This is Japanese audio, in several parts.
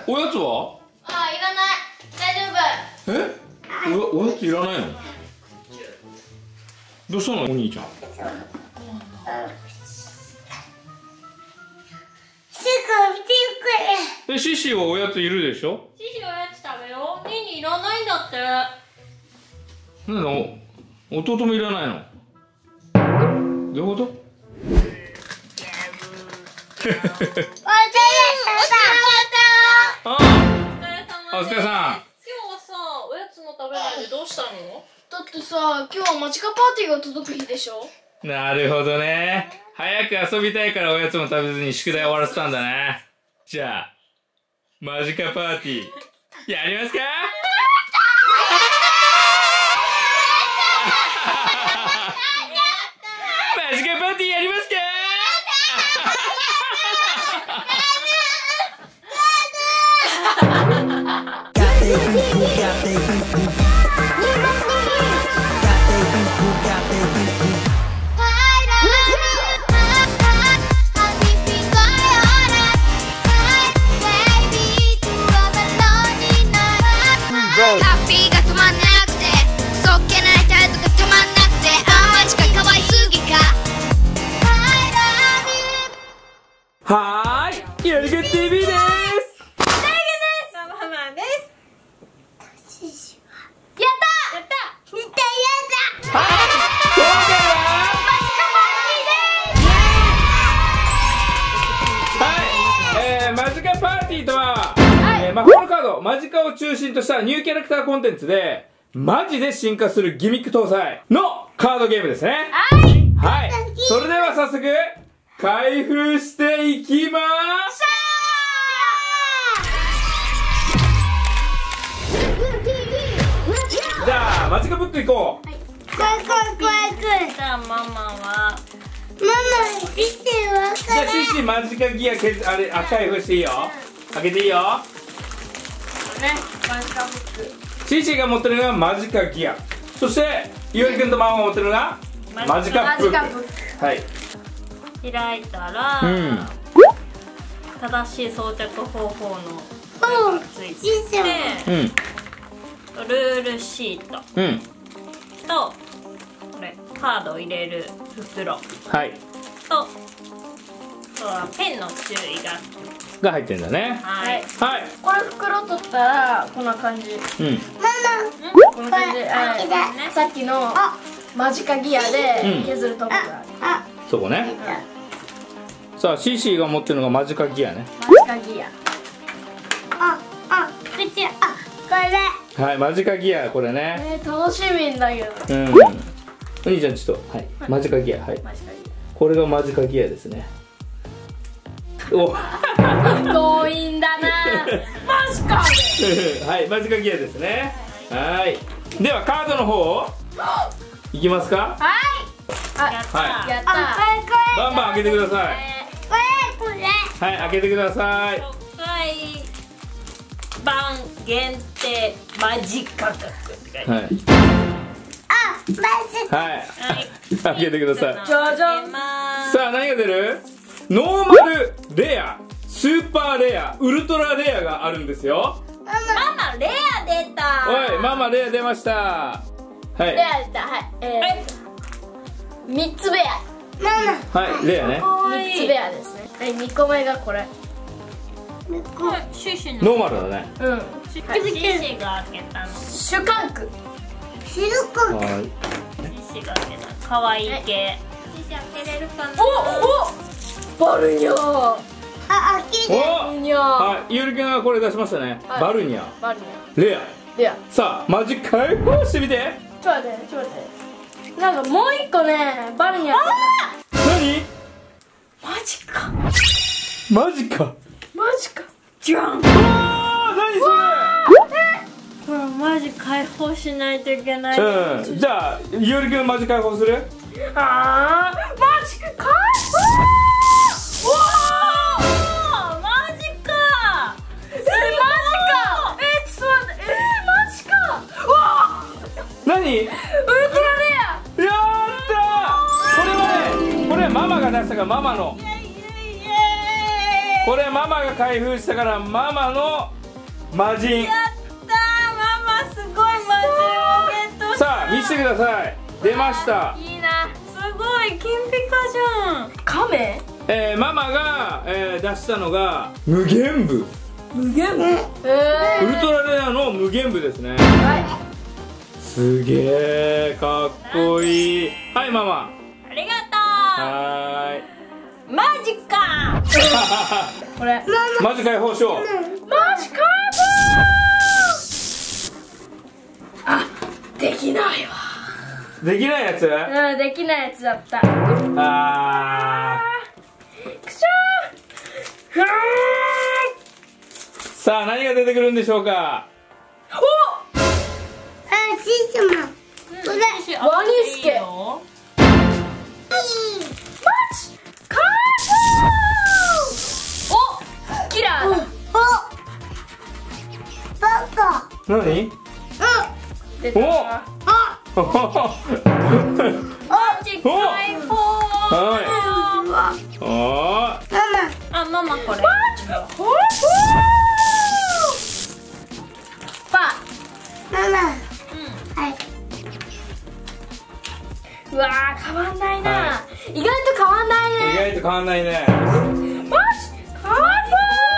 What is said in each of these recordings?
おやつは？ あ、いらない。大丈夫。 おやついらないの？どうしたのお兄ちゃん？シシはおやついるでしょ？ シシおやつ食べよう。ニーニーいらないんだって。 なんだ弟もいらないの？どういうこと？ お疲れ様です。今日はさ、おやつも食べないでどうしたの？ だってさ、今日はマジカパーティーが届く日でしょ。 なるほどね。早く遊びたいからおやつも食べずに宿題終わらせたんだね。じゃあマジカパーティーやりますか？マジカパーティーやりますか？はーい、やるげ TV です。 ママです。やった。 はい、今回はマジカパーティーとは、魔法のカードマジカを中心としたニューキャラクターコンテンツでマジで進化するギミック搭載のカードゲームですね。はい、それでは早速開封していきまーす。じゃあマジカブックいこう。 じゃあママは。 じゃあシシマジカギアあれ開封していいよ。開けていいよ。 ね、マジカブック。 シシが持ってるのがマジカギア、そしてゆうりくんとママが持ってるのがマジカブック。はい、 開いたら、正しい装着方法のがついてて、ルールシートとこれカードを入れる袋と、あとはペンの注意が入ってるんだね。はい、 これ袋取ったらこんな感じ。こんな感じで、さっきのマジカギアで削るとこがある。 そこね。さあシシが持ってるのがマジカギアね。 マジカギア。 これで。 はい、マジカギアこれね。 楽しみんだけど。 お兄ちゃんちょっと、はい、マジカギア、はい。これがマジカギアですね。お。 強引だな。マジか。 はい、マジカギアですね。はい。ではカードの方いきますか。 はい。やった。 バンバン開けてください。はい、開けてください。 初回版限定マジ価格って書いてある。 はい、開けてください。 じゃじゃん。 さあ何が出る？ノーマル、レア、スーパーレア、ウルトラレアがあるんですよ。 ママレア出た。 おい、ママレア出ました。はい。 レア出た。はい。3つベア。 はい、レアね。 3つベアですね。はい、2個目がこれ。 シュシュノーマルだね。 シシが開けたの。 シュカンク。 はい。 シシが開けた。可愛い系。シシ開けれるかな。 バルニャー。 はい、ゆうりくんがこれ出しましたね。バルニャ。レア。さあ、マジ開放してみて。 ちょっと待って。なんかもう一個ね、バルニャー。 何？ マジか。 じゃん。 何そこれマジ開放しないといけない。 れ？じゃあ、ゆうりくんマジ開放する？ マジか。 何？ウルトラレア。やったー。これはママが出したからママの。これママが開封したからママの魔人。 やったー、ママすごい魔人をゲットした。 さあ見せてください。出ました。 いいな。 すごい金ピカじゃん。 カメ？ ママが、出したのが無限部。 無限部。 ウルトラレアの無限部ですね。 はすげえかっこいい。はいママ。 ありがはーい。 とう。マジか。 い。これ。 マジ解放しよう。 マジかー。あ、できないわ。 できないやつ？ うん、できないやつだった。 あくしょー。 さあ何が出てくるんでしょうか。 お。 シシマ。 ワニスケ。マジかー。お、キラーだ。 何？ 出た。 おマジ解放。 はい。おー。 あ、ママこれ。 パ。うわー、変わんないな、 は意外と変わんない意ね。 外と変わんないね。 マジ変わん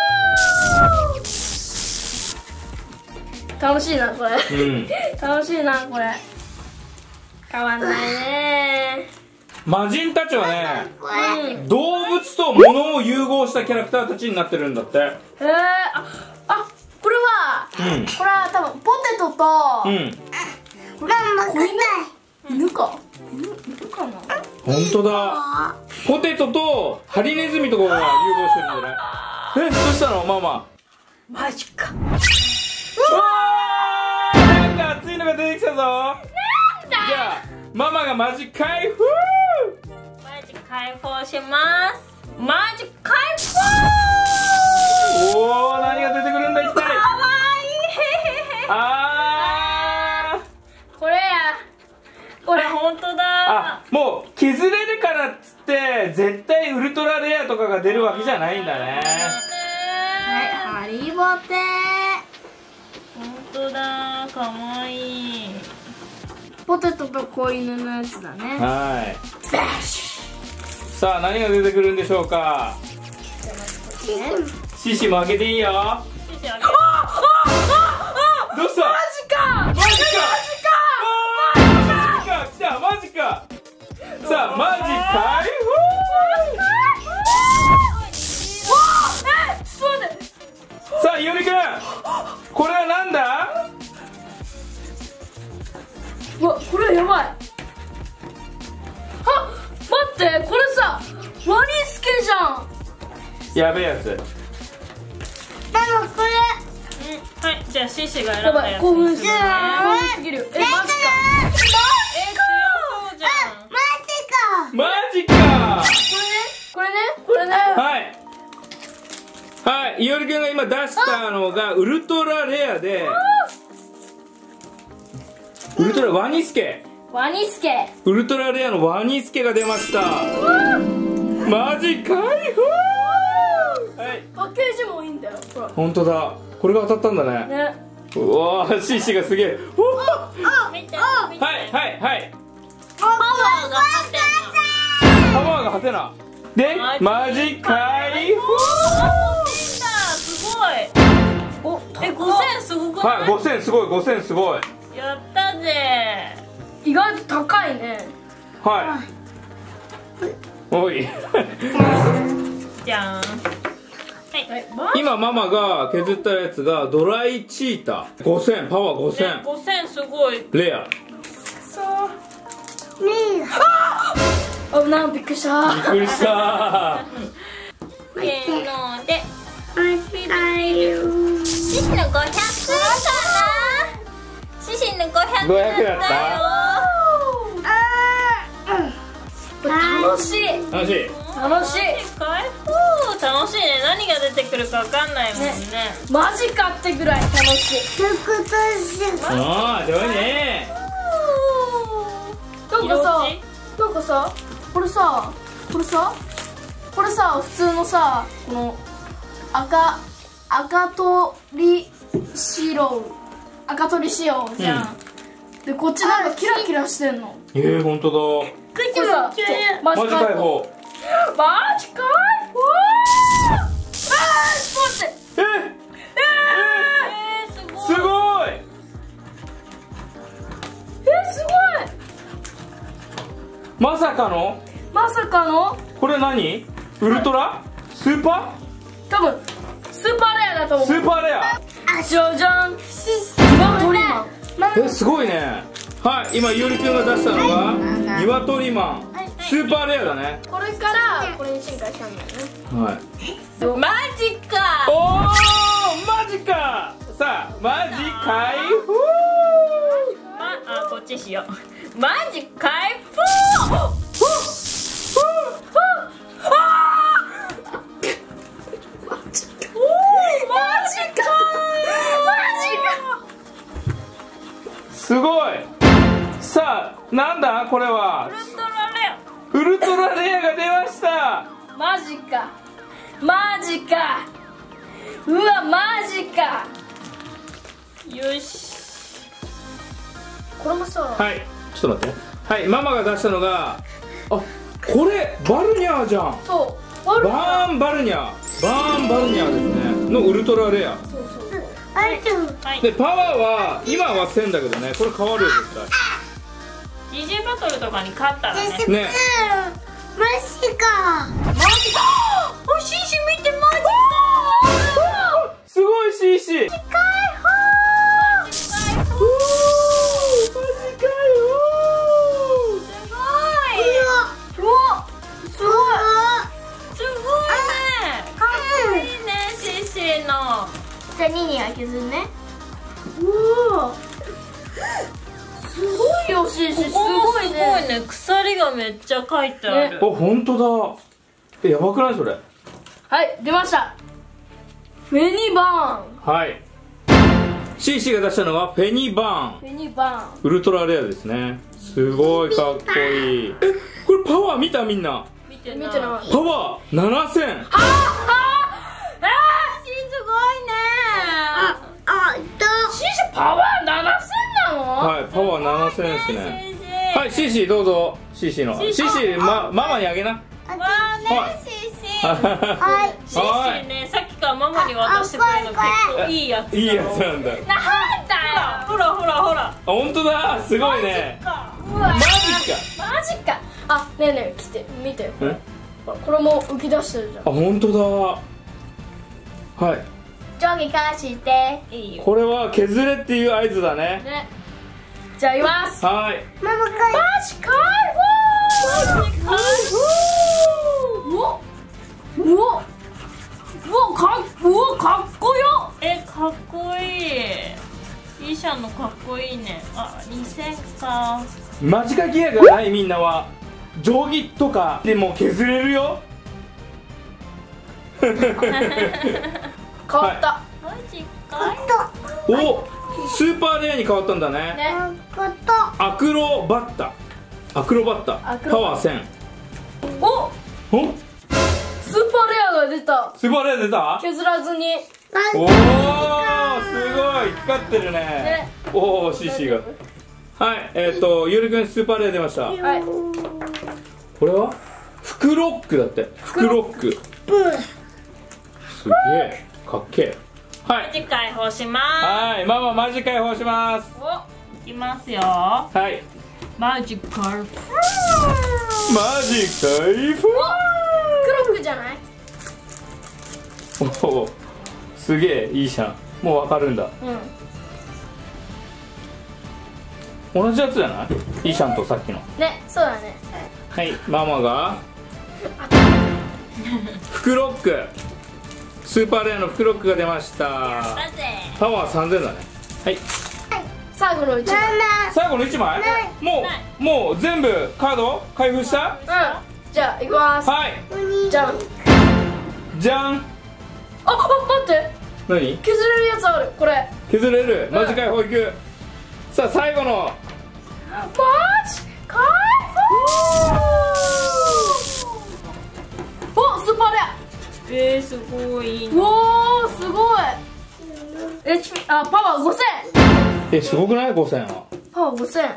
ない。楽しいなこれ、 うん。 楽しいなこれ。変わんないね。 魔人たちはね、動物と物を融合したキャラクターたちになってるんだって。 あ、これは、 うん。 これは多分ポテトと、 うん。 子犬か犬かな。 本当だ。ポテトとハリネズミとかが融合してるんじゃない？どうしたのママ。 マジか。 うわー、なんか熱いのが出てきたぞ。じゃあママがマジ開封。 マジ解放します。マジ解放。 おお、何が出てくるんだ一体。 かわいい。 あー、 これや。 これ本当だ。 あ、もう削れるからっつって絶対ウルトラレアとかが出るわけじゃないんだね。 はい、ハリボテ。 本当だ、かわいい。 ポテトと子犬のやつだね。 はい。さあ何が出てくるんでしょうか。シシも開けていいよ。 シシ開けて。 どうした？ マジか。 マジか。来た、マジか。さあマジ開封。さあいおりくん、これはなんだ？ うわ、これやばい。あ、待って、これさ、ワニスケじゃん。 やべえやつ。 はい、じゃあシシが選んやばい、 だやつ興奮にするね。 すぎる。マジか。 強そうじゃん。 マジか。 これね。 はいはい、いおりくんが今出したのがウルトラレアで、ウルトラワニスケ。 ワニスケ。 ウルトラレアのワニスケが出ました。マジ開封。はい、 パッケージもいいんだよ。ほら。 本当だ。これが当たったんだね。 ね。 うわー、シシがすげえ。おー、 見て、見て。 はいはいはい。 パワーが勝てパワーがはてな。で、マジ開封。 すごい。 お、 5000すごくない？ はい、5000すごい、5000すごい。 やったぜ。 意外と高いね。 はいおいじゃん。はい。 今ママが削ったやつがドライチーター。5000、パワー5000。 5000すごい。 レア。 あ、なんびっくりした。 びっくりしたせーので。シシの500かな。シシの500 500だった楽しい。 楽しい。 楽しい。 開放楽しいね。何が出てくるかわかんないもんね。 マジかってぐらい楽しい。 ああ、すごいね。 なんかさ、これさ、普通のさ、この赤赤鳥仕様じゃん、でこっちなんかキラキラしてんの。 ほんとだ。 これさマジ解放。 マジ解放。ちょっと待って。 すごい。 すごい。 まさかのこれ何？ウルトラ？スーパー？多分スーパーレアだと思う。 スーパーレア。 じゃじゃん。ニワトリマン。 すごいね。はい、今ゆうりくんが出したのがニワトリマン。スーパーレアだね。 これからこれに進化したんだよね。 はい。 マジか。 おお、マジか。さあ、マジ解放。 こっちしよう。マジ解放。 すごい。さあ、なんだこれは。ウルトラレアが出ました。 マジか。うわ、マジか。 よし。 これもさ。 はい、ちょっと待って。はい、ママが出したのが、これバルニャーじゃん。 そう。 バーンバルニャーですね。のウルトラレア。でパワーは今は1000だけどね、これ変わるよ絶対。 DJ バトルとかに勝ったらね。 ね。 マジか。おしし見て、マジか。 すごい CC。 解放。 マジ解放。 すごいね。かっこいいね、CC の。 じゃあ2には削るね。うわ、すごいよ CC。すごいね。 鎖がめっちゃ書いてある。 本当だ。やばくないそれ。 はい、出ました。フェニバーン。 はい。CC が出したのはフェニバーン。ウルトラレアですね。すごいかっこいい。これパワー見たみんな。 見てない。 パワー7000。 すごいね。 CC パワー7000なの？ はい、パワー7000ですね。はい、CC どうぞ。CC の CC ママにあげな。 わーね、CC。CC ね、さっきからママに渡してくれるの結構いいやつ。 いいやつなんだ。 なんだよ。ほら。 本当だ、すごいね。マジか。 あ、ねえねえ、来て見て。これも浮き出してるじゃん。 本当だ。はい。 上下返していいよ。 これは削れっていう合図だね。 じゃあいきます。 はい。 マジ解放。かっこよ。 かっこいい。イーシャンのかっこいいね。2000か。 マジカギアがないみんなは定規とかでも削れるよ。 変わった。 マジか。 お、スーパーレアに変わったんだね。アクロバッタパワー1000。 お、スーパーレアが出た。 スーパーレア出た。 削らずに。 おお、すごい光ってるね。おお、CC が。はい、ゆうりくんスーパーレア出ました。 はい。 これはフクロックだって。フクロック。すげえかっけえ。はい。 マジ解放します。 はい、マママジ解放します。 いきますよ。 はい。 マジ解放。 マジ解放。 クロックじゃない？ おお、すげえいいじゃん。もうわかるんだ。同じやつじゃない？イーシャンとさっきの。 ね、そうだね。 はい、ママがフクロック、スーパーレアのフクロックが出ました。パワー3000だね。はい。 最後の1枚。 最後の1枚？もう全部カード開封した？ じゃあいきます。 はい。 じゃん。 じゃん。 待って。 何？ 削れるやつある。これ。 削れる。マジ解放いく。さあ最後の。 マジ解放。スーパーレア。 すごいな。 おー、すごい。パワー5000。 すごくない？ 5000 は。 パワー5000。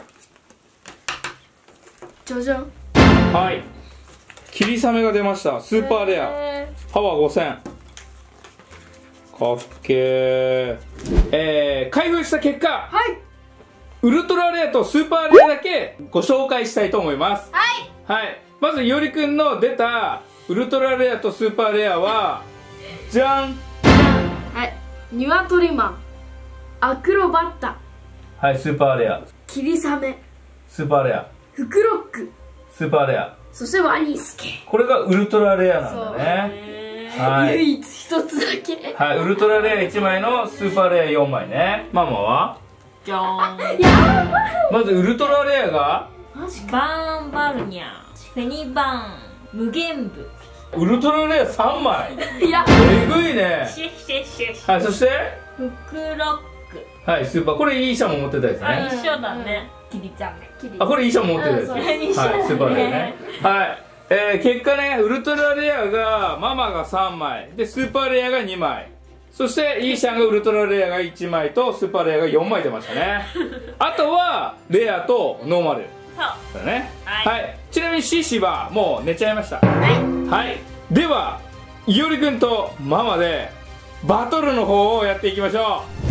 じゃじゃん。 はい、霧雨が出ました。スーパーレア、パワー5000。かっけー。開封した結果、 はい、 ウルトラレアとスーパーレアだけご紹介したいと思います。 はい、 はい、まずいおりくんの出たウルトラレアとスーパーレアはじゃん。 はい、ニワトリマン、アクロバッタ、 はい、スーパーレア、 キリサメ、 スーパーレア、 フクロック、 スーパーレア、 そしてワニスケ。 これがウルトラレアなんだね。はい、 唯一一つだけ。 はい、ウルトラレア1枚のスーパーレア4枚ね。ママはじゃーん。 まずウルトラレアがバーンバルニャー、フェニバーン、無限部。 ウルトラレア3枚。 いや、 えぐいね。 シェシェシェシはい、そしてフクロック。 はい、スーパー、これイーシャも持ってたやつね。 一緒だね。キリザメ。 あ、これイーシャも持ってたやつ。 うん、 はい、 そうスーパーレアね。はい、結果ね、ウルトラレアがママが3枚で、スーパーレアが2枚、そしてイーシャンがウルトラレアが1枚とスーパーレアが4枚出ましたね。あとはレアとノーマルそうだね。 はい、 はい、ちなみにシシはもう寝ちゃいました。はい、ではいおりくんとママでバトルの方をやっていきましょう。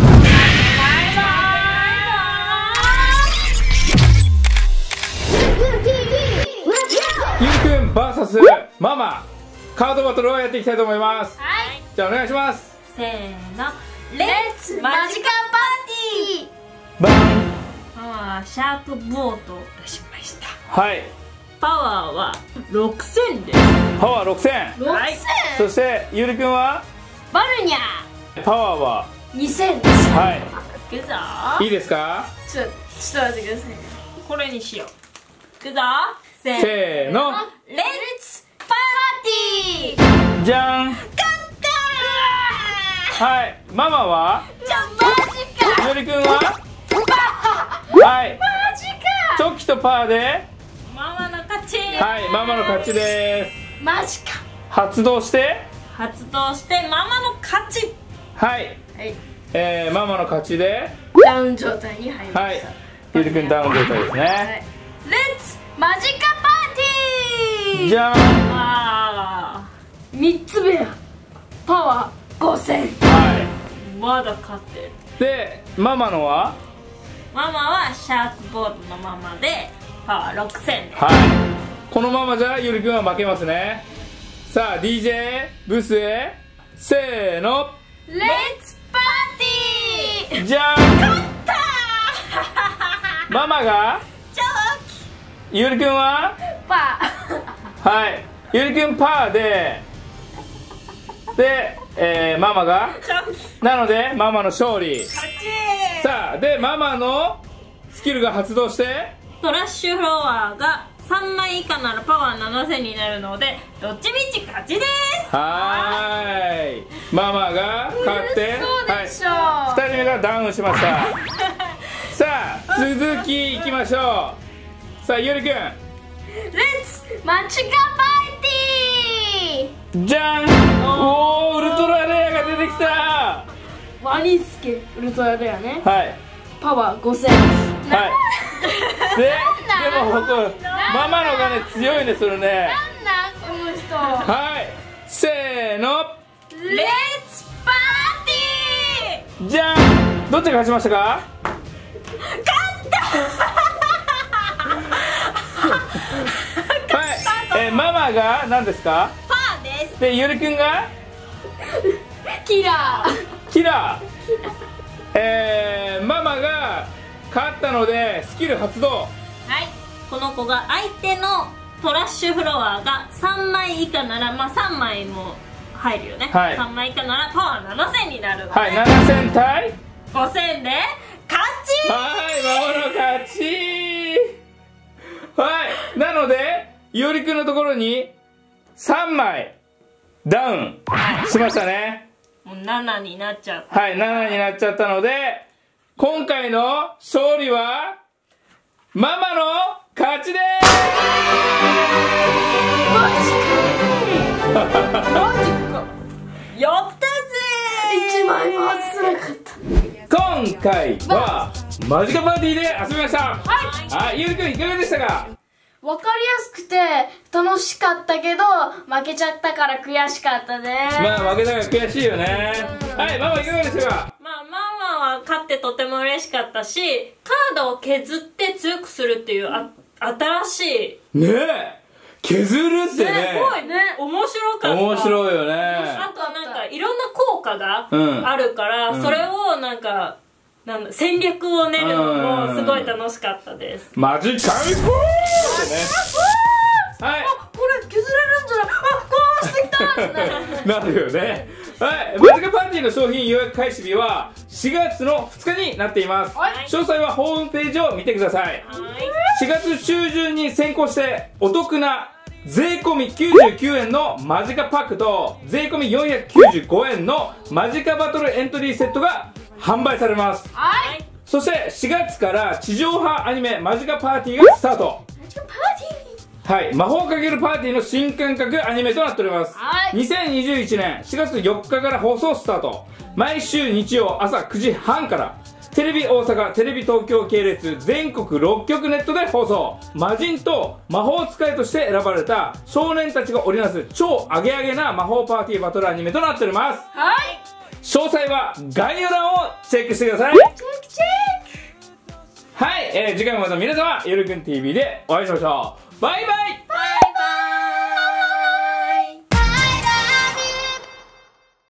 ゆうりくん VS ママカードバトルをやっていきたいと思います。 はい、 じゃあお願いします。 せーの、 レッツマジカパーティー。 バン。 シャークボートを出しました。 はい、 パワーは6000です。 パワー6000。 はい、 そしてゆうりくんはバルニャパワーはー2000です。 はい、 いくぞいいですか？ ちょっと待ってくださいね。 これにしよう。いくぞせーせーの、 レッツパーティー。 じゃん。はい、ママはゆうりくんははい、チョキとパーでママの勝ち。 はい、ママの勝ちです。 マジか。 発動して発動してママの勝ち。 はい、 はい、 ママの勝ちでダウン状態に入りまはい、 した。 ゆうりくんダウン状態ですね。 はい、レッツマジカパーティー。 じゃん。 あ 3つ目や。パワー5000。 はー、まだ勝ってる。 い、でママのはママはシャークボードのままでパワー6000です。 はい、このままじゃゆうりくんは負けますね。さあ DJ ブースへせーの、 レッツパーティー。 じゃん。 勝ったママがー。チョゆうりくんはパはい、ゆうりくんパーでママがキチョキなのでママの勝利。 勝ち。 さあでママのスキルが発動してトラッシュフロアが3枚以下ならパワー7000になるのでどっちみち勝ちです。 はーい、ママが勝ってそうでしょう。 はい、2人目がダウンしましたさあ続きいきましょう。さあゆうりくんレッツマジカパーティー。 じゃん。おお、ウルトラレアが出てきた。 ワニスケウルトラレアね。 はいパワー5000。 はいでも僕ママのがね強いねそれね。 なんこの人。 はいせーの、 レッツパーティー。 じゃん。どっちが勝ちましたか？はい、ママが何ですか？ パーです。 でゆうりくんがキラー。 キラー。ママが勝ったのでスキル発動。 はい、この子が相手のトラッシュフロアが3枚以下なら、まあ3枚も入るよね、 はい 3枚以下ならパワー7000になるので、 はい、7000対 5000で勝ち。 はい、ママの勝ち。はい、なのでいおりくんのところに3枚ダウンしましたね。 もう7になっちゃった。 はい、7になっちゃったので今回の勝利はママの勝ちでーす。 マジか。マジか。 1枚も外せなかった。 今回はマジカパーティーで遊びました。はい、ゆうりくんいかがでしたか？ わかりやすくて楽しかったけど負けちゃったから悔しかったね。 まあ負けたから悔しいよね。はい、ママいかがでしたか？ まあママは勝ってとても嬉しかったし、カードを削って強くするっていう新しいねえ、削るってね、 すごいね、面白かった。 面白いよね。 あとなんかいろんな効果があるから、それをなんか戦略を練るのもすごい楽しかったです。 マジ神ポーってね。はい、 これ削れるんじゃない？こうしてきたってなるよね。はい、マジカパーティーの商品予約開始日は4月の2日になっています。詳細はホームページを見てください。4月中旬に先行してお得な税込み99円のマジカパックと税込み495円のマジカバトルエントリーセットが販売されます。 はい。 そして4月から地上波アニメマジカパーティーがスタート。 マジカパーティー。 はい、魔法かけるパーティーの新感覚アニメとなっております。2021年4月4日から放送スタート。毎週日曜朝9時半からテレビ大阪、テレビ東京系列全国6局ネットで放送。魔人と魔法使いとして選ばれた少年たちが織りなす超アゲアゲな魔法パーティーバトルアニメとなっております。 はい。 詳細は概要欄をチェックしてください。 チェックチェック。 はい、次回もまた皆様ゆるくん TV でお会いしましょう。バイバイ。